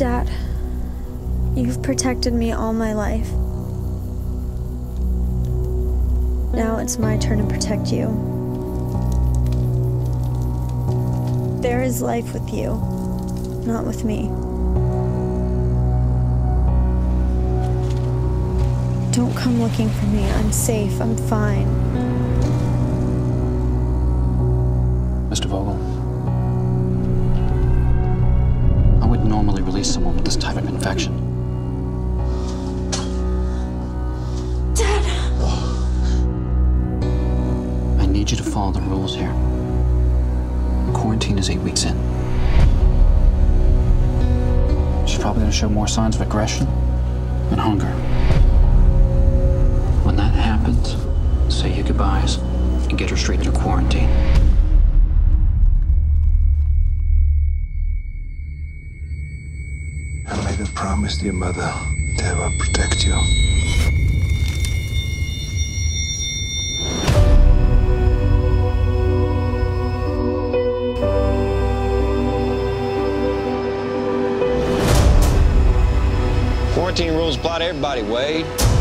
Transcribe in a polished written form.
Dad, you've protected me all my life. Now it's my turn to protect you. There is life with you, not with me. Don't come looking for me. I'm safe. I'm fine. Mr. Vogel, I wouldn't normally release someone with this type of infection. Dad! I need you to follow the rules here. Quarantine is 8 weeks in. She's probably going to show more signs of aggression and hunger. When that happens, say your goodbyes and get her straight through quarantine. I made a promise to your mother that I will protect you. 14 rules apply to everybody, Wade.